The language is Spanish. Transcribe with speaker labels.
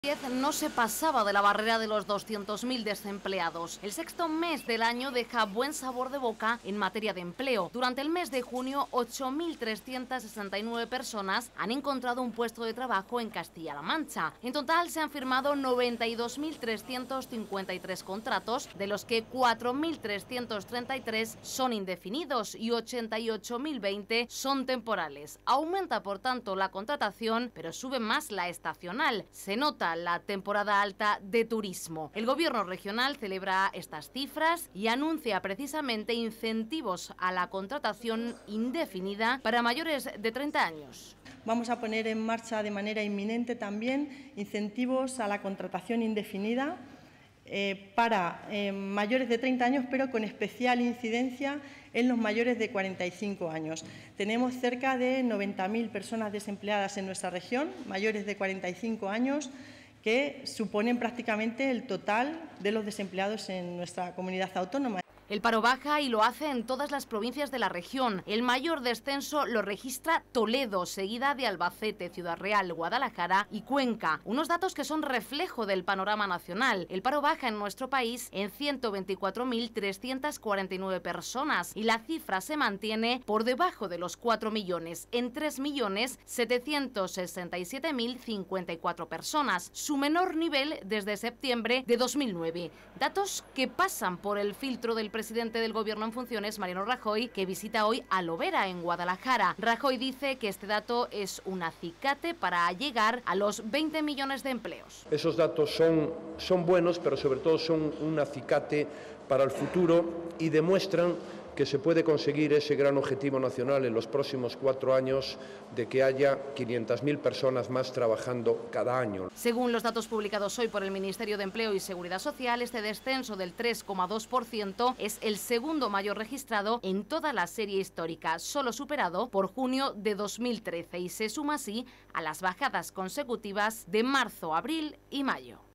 Speaker 1: No se pasaba de la barrera de los 200.000 desempleados. El sexto mes del año deja buen sabor de boca en materia de empleo. Durante el mes de junio, 8.369 personas han encontrado un puesto de trabajo en Castilla-La Mancha. En total se han firmado 92.353 contratos, de los que 4.333 son indefinidos y 88.020 son temporales. Aumenta, por tanto, la contratación, pero sube más la estacional. Se nota la temporada alta de turismo. El gobierno regional celebra estas cifras y anuncia precisamente incentivos a la contratación indefinida para mayores de 30 años.
Speaker 2: Vamos a poner en marcha de manera inminente también incentivos a la contratación indefinida para mayores de 30 años, pero con especial incidencia en los mayores de 45 años. Tenemos cerca de 90.000 personas desempleadas en nuestra región, mayores de 45 años, que suponen prácticamente el total de los desempleados en nuestra comunidad autónoma.
Speaker 1: El paro baja y lo hace en todas las provincias de la región. El mayor descenso lo registra Toledo, seguida de Albacete, Ciudad Real, Guadalajara y Cuenca. Unos datos que son reflejo del panorama nacional. El paro baja en nuestro país en 124.349 personas y la cifra se mantiene por debajo de los 4 millones, en 3.767.054 personas, su menor nivel desde septiembre de 2009. Datos que pasan por el filtro del presidente del gobierno en funciones, Mariano Rajoy, que visita hoy a Lovera, en Guadalajara. Rajoy dice que este dato es un acicate para llegar a los 20 millones de empleos.
Speaker 3: Esos datos son buenos, pero sobre todo son un acicate para el futuro y demuestran que se puede conseguir ese gran objetivo nacional en los próximos 4 años de que haya 500.000 personas más trabajando cada año.
Speaker 1: Según los datos publicados hoy por el Ministerio de Empleo y Seguridad Social, este descenso del 3,2% es el segundo mayor registrado en toda la serie histórica, solo superado por junio de 2013, y se suma así a las bajadas consecutivas de marzo, abril y mayo.